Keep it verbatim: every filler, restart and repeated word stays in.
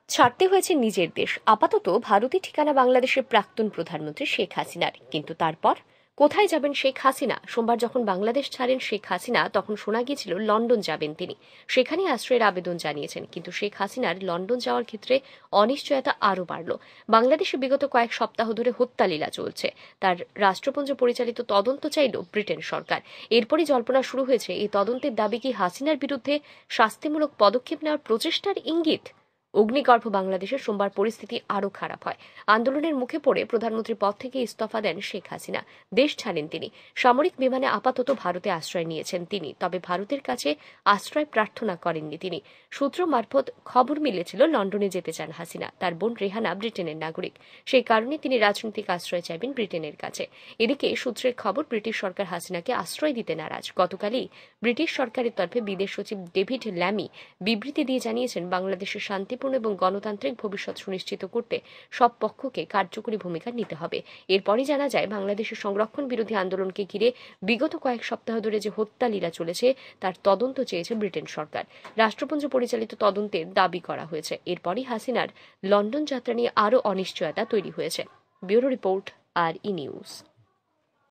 ছাড়তে হয়েছে নিজের দেশ। আপাতত ভারতে ঠিকানা বাংলাদেশের প্রাক্তন প্রধানমন্ত্রী শেখ হাসিনার। কিন্তু তারপর কোথায় যাবেন শেখ হাসিনা? সোমবার যখন বাংলাদেশ ছাড়েন শেখ হাসিনা, তখন শোনা গিয়েছিল লন্ডন যাবেন তিনি। সেখানে আশ্রয়ের আবেদন জানিয়েছেন। কিন্তু শেখ হাসিনার লন্ডন যাওয়ার ক্ষেত্রে অনিশ্চয়তা আরও বাড়ল। বাংলাদেশে বিগত কয়েক সপ্তাহ ধরে হত্যালীলা চলছে। তার রাষ্ট্রপুঞ্জ পরিচালিত তদন্ত চাইল ব্রিটেন সরকার। এরপরই জল্পনা শুরু হয়েছে, এই তদন্তের দাবি কি হাসিনার বিরুদ্ধে শাস্তিমূলক পদক্ষেপ নেওয়ার প্রচেষ্টার ইঙ্গিত? অগ্নিগর্ভ বাংলাদেশে সোমবার পরিস্থিতি আরও খারাপ হয়। আন্দোলনের মুখে পড়ে প্রধানমন্ত্রীর পদ থেকে ইস্তফা দেন শেখ হাসিনা। দেশ ছাড়েন তিনি। সামরিক বিমানে আপাতত ভারতে আশ্রয় নিয়েছেন তিনি। তবে ভারতের কাছে আশ্রয় প্রার্থনা করেননি তিনি। সূত্র মারফত খবর মিলেছিল লন্ডনে যেতে চান হাসিনা। তার বোন রেহানা ব্রিটেনের নাগরিক। সেই কারণে তিনি রাজনৈতিক আশ্রয় চাইবেন ব্রিটেনের কাছে। এদিকে সূত্রের খবর, ব্রিটিশ সরকার হাসিনাকে আশ্রয় দিতে নারাজ। গতকালই ব্রিটিশ সরকারের তরফে বিদেশ সচিব ডেভিড ল্যামি বিবৃতি দিয়ে জানিয়েছেন, বাংলাদেশের শান্তিপূর্ণ এবং গণতান্ত্রিক ভবিষ্যৎ সুনিশ্চিত করতে সব পক্ষকে কার্যকরী ভূমিকা নিতে হবে। এরপরই জানা যায়, বাংলাদেশের সংরক্ষণ বিরোধী আন্দোলনকে ঘিরে বিগত কয়েক সপ্তাহ ধরে যে হত্যালীলা চলেছে তার তদন্ত চেয়েছে ব্রিটেন সরকার। রাষ্ট্রপুঞ্জ পরিচালিত তদন্তের দাবি করা হয়েছে। এরপরই হাসিনার লন্ডন যাত্রা নিয়ে আরও অনিশ্চয়তা তৈরি হয়েছে। ব্যুরো রিপোর্ট, আর ই নিউজ।